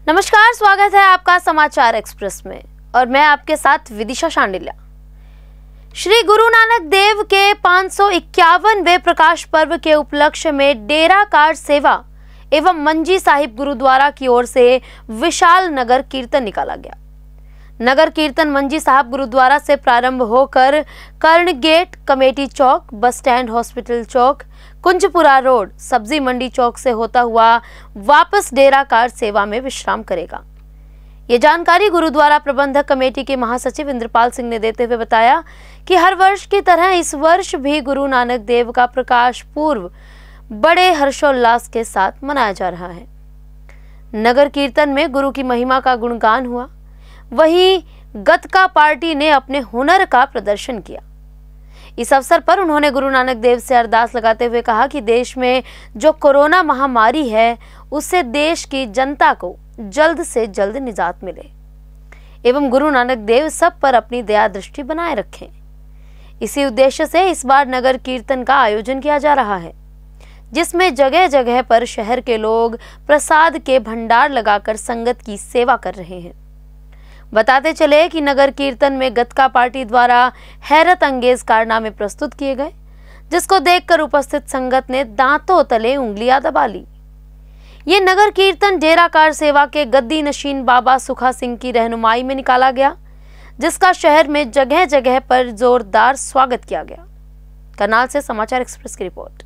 नमस्कार, स्वागत है आपका समाचार एक्सप्रेस में और मैं आपके साथ विदिशा शांडिल्या। श्री गुरु नानक देव के 551वें प्रकाश पर्व के उपलक्ष्य में डेरा कार सेवा एवं मंजी साहिब गुरुद्वारा की ओर से विशाल नगर कीर्तन निकाला गया। नगर कीर्तन मंजी साहब गुरुद्वारा से प्रारंभ होकर कर्ण गेट, कमेटी चौक, बस स्टैंड, हॉस्पिटल चौक, कुंजपुरा रोड, सब्जी मंडी चौक से होता हुआ वापस डेरा कार सेवा में विश्राम करेगा। ये जानकारी गुरुद्वारा प्रबंधक कमेटी के महासचिव इंद्रपाल सिंह ने देते हुए बताया कि हर वर्ष की तरह इस वर्ष भी गुरु नानक देव का प्रकाश पूर्व बड़े हर्षोल्लास के साथ मनाया जा रहा है। नगर कीर्तन में गुरु की महिमा का गुणगान हुआ, वहीं गतका पार्टी ने अपने हुनर का प्रदर्शन किया। इस अवसर पर उन्होंने गुरु नानक देव से अरदास लगाते हुए कहा कि देश में जो कोरोना महामारी है उससे देश की जनता को जल्द से जल्द निजात मिले एवं गुरु नानक देव सब पर अपनी दया दृष्टि बनाए रखें। इसी उद्देश्य से इस बार नगर कीर्तन का आयोजन किया जा रहा है, जिसमें जगह जगह पर शहर के लोग प्रसाद के भंडार लगाकर संगत की सेवा कर रहे हैं। बताते चले कि नगर कीर्तन में गतका पार्टी द्वारा हैरत अंगेज कारनामे प्रस्तुत किए गए, जिसको देखकर उपस्थित संगत ने दांतों तले उंगलियां दबा ली। ये नगर कीर्तन डेरा कार सेवा के गद्दी नशीन बाबा सुखा सिंह की रहनुमाई में निकाला गया, जिसका शहर में जगह जगह पर जोरदार स्वागत किया गया। करनाल से समाचार एक्सप्रेस की रिपोर्ट।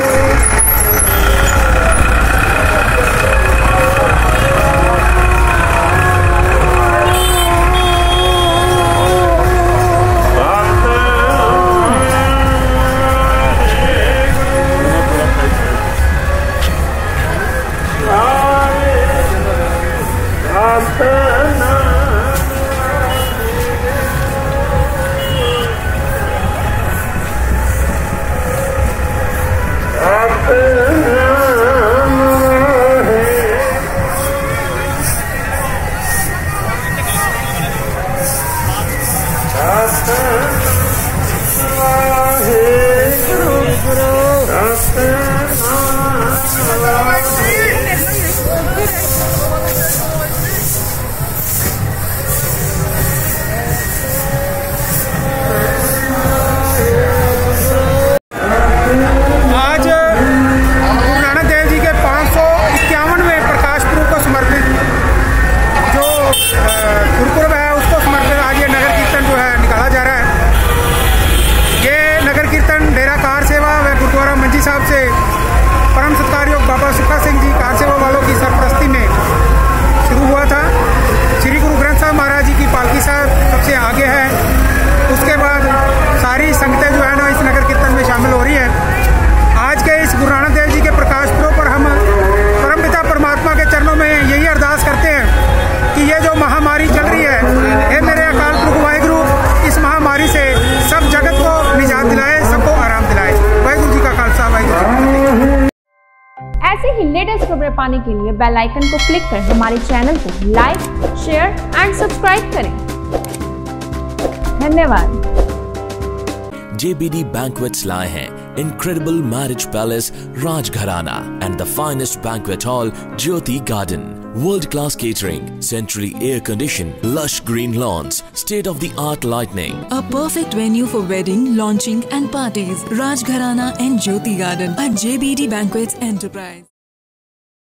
साहब से परम सत्कारयोग बाबा सुखा सिंह जी कार सेवा वालों की सरपरस्ती में शुरू हुआ था। श्री गुरु ग्रंथ साहब महाराज जी की पालकी साहब सबसे आगे है, उसके बाद सारी संगतें जो है ना इस नगर कीर्तन में शामिल हो रही है। आज के इस गुरु नानक देव जी के प्रकाश पर्व पर हम परमपिता परमात्मा के चरणों में यही अरदास करते हैं कि ये जो महामारी चल रही है, हे मेरे अकाल पुरख वाहिगुरु, इस महामारी से सब जगत को निजात दिलाए, सबको आराम दिलाए। वाहिगुरु जी का खालसा, वाहिगुरु जी की फतेह। ऐसे ही लेटेस्ट खबरें पाने के लिए बेल आइकन को क्लिक कर हमारे चैनल को लाइक, शेयर एंड सब्सक्राइब करें। धन्यवाद। JBD Banquets लाए हैं incredible marriage palace Rajgharana and the finest banquet hall Jyoti Garden. World-class catering, centrally air-conditioned, lush green lawns, state-of-the-art lighting. A perfect venue for wedding, launching and parties. Rajgharana and Jyoti Garden at JBD Banquets Enterprise.